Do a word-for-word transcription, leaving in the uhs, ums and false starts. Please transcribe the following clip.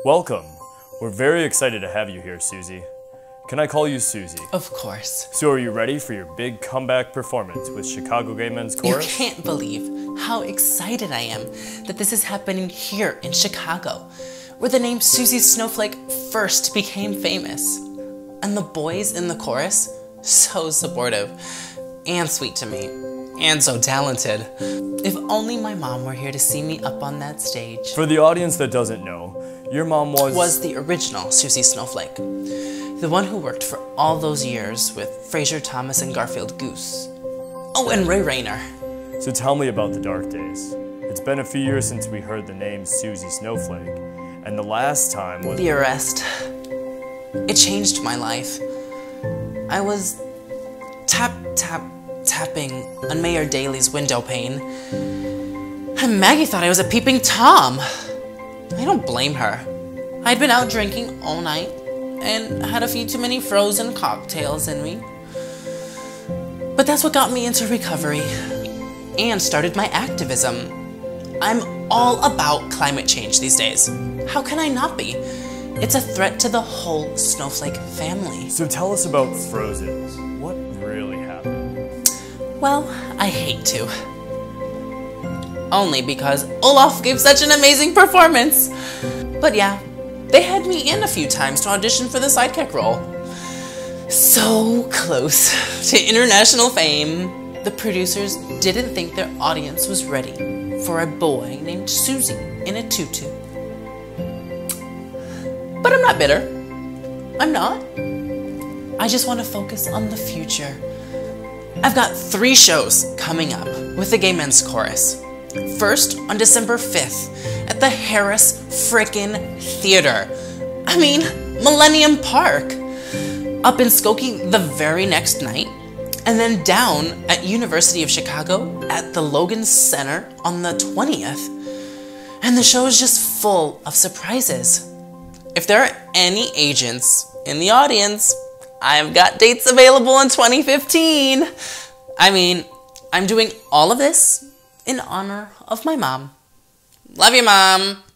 Welcome. We're very excited to have you here, Suzy. Can I call you Suzy? Of course. So are you ready for your big comeback performance with Chicago Gay Men's Chorus? You can't believe how excited I am that this is happening here in Chicago, where the name Suzy Snowflake first became famous. And the boys in the chorus, so supportive and sweet to me, and so talented. If only my mom were here to see me up on that stage. For the audience that doesn't know, your mom was... Was the original Suzy Snowflake. The one who worked for all those years with Fraser Thomas and Garfield Goose. Oh, and Ray Rayner. So tell me about the dark days. It's been a few years since we heard the name Suzy Snowflake, and the last time was... The arrest. It changed my life. I was tap, tap, tapping on Mayor Daley's window pane, and Maggie thought I was a peeping Tom. I don't blame her. I'd been out drinking all night and had a few too many frozen cocktails in me. But that's what got me into recovery and started my activism. I'm all about climate change these days. How can I not be? It's a threat to the whole Snowflake family. So tell us about Frozen. What really happened? Well, I hate to. Only because Olaf gave such an amazing performance. But yeah, they had me in a few times to audition for the sidekick role. So close to international fame. The producers didn't think their audience was ready for a boy named Suzy in a tutu. But I'm not bitter. I'm not. I just want to focus on the future. I've got three shows coming up with the Gay Men's Chorus. First, on December fifth, at the Harris frickin' Theater. I mean, Millennium Park. Up in Skokie the very next night, and then down at University of Chicago at the Logan Center on the twentieth. And the show is just full of surprises. If there are any agents in the audience, I've got dates available in twenty fifteen. I mean, I'm doing all of this in honor of my mom. Love you, Mom.